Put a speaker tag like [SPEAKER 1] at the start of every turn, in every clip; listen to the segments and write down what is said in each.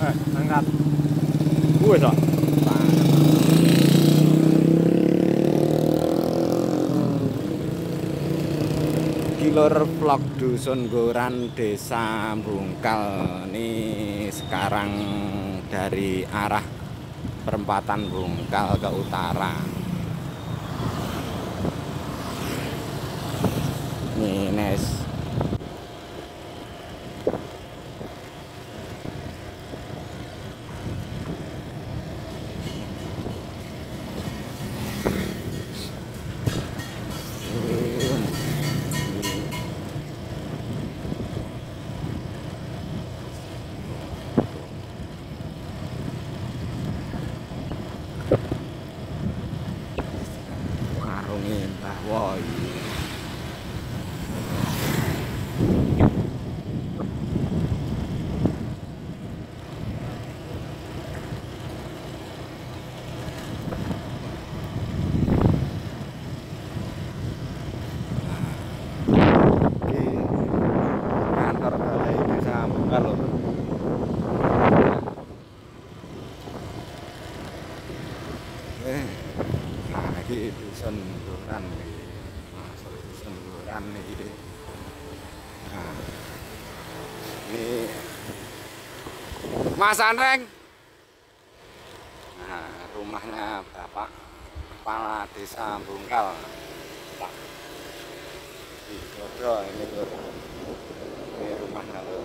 [SPEAKER 1] Angkat. Wes kok. Kilor vlog Dusun Goran Desa Bungkal. Ini sekarang dari arah perempatan Bungkal ke utara. Nih Nes. Warungnya Mbah Woy. Kantor Balai Desa Bungkal lho. Nah, iki Dusun Goran iki. Masuk Dusun Goran iki. Nah, ini Mas Anreng. Nah, rumahnya Bapak Kepala Desa Bungkal. Pak. Ini lho. Ini rumahnya lho.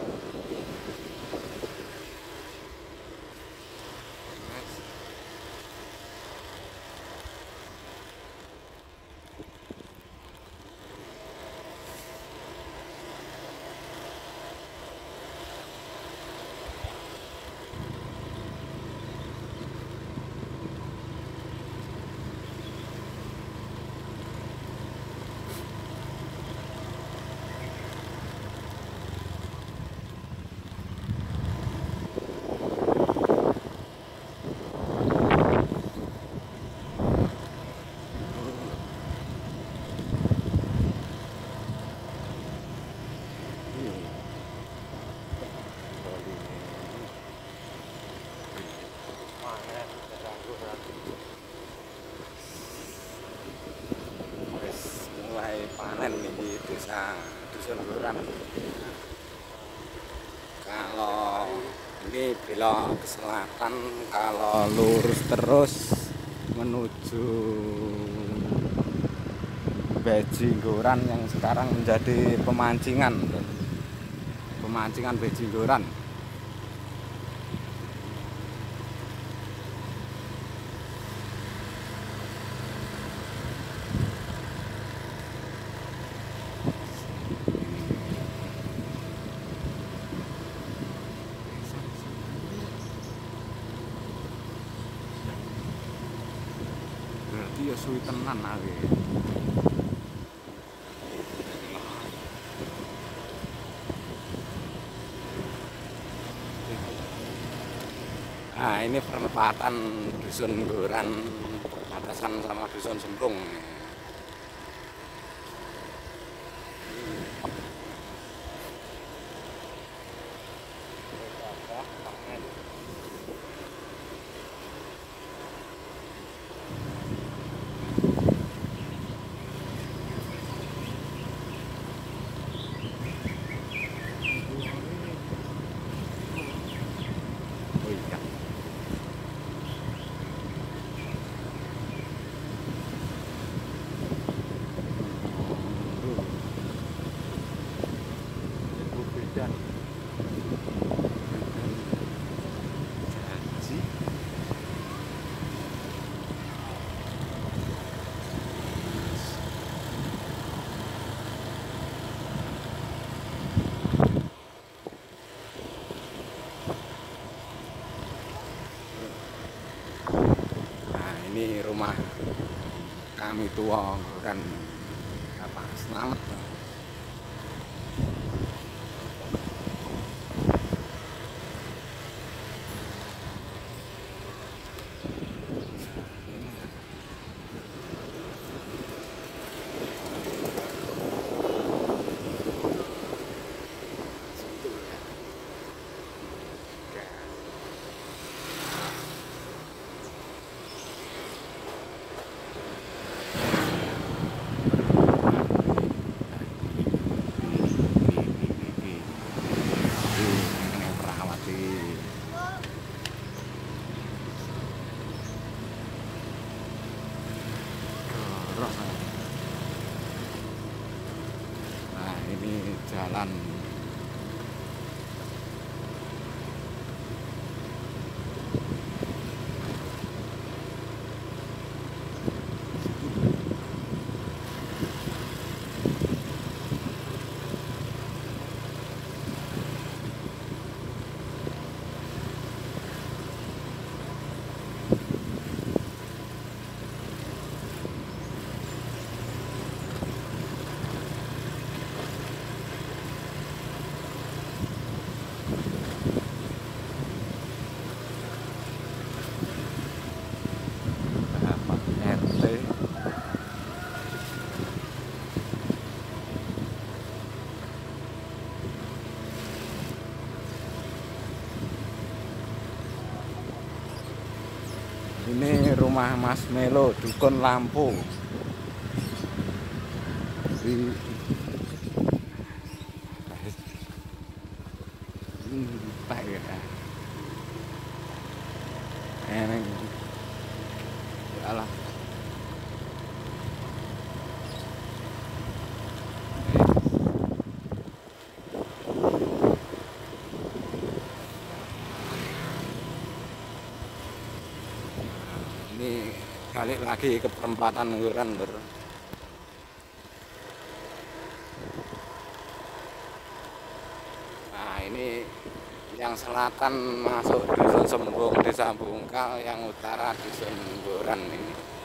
[SPEAKER 1] Mulai panen nih di desa Dusun Goran. Kalau ini belok ke selatan, kalau lurus terus menuju Bejinggoran yang sekarang menjadi pemancingan Bejinggoran. Berarti ya suwi tenan ae. Nah, ini perempatan Dusun Goran, perbatasan sama Dusun Semplung. Oh iya. Dan janji nah ini rumah kami tua kan apa selamat. Ini rumah Mas Melo, Dukun Lampu. Di Pak ya. Eneng. Alah. Ini balik lagi ke perempatan Nguran, Bro. Nah, ini yang selatan masuk Dusun Sembung, Desa Bungkal, yang utara Dusun Nguran ini.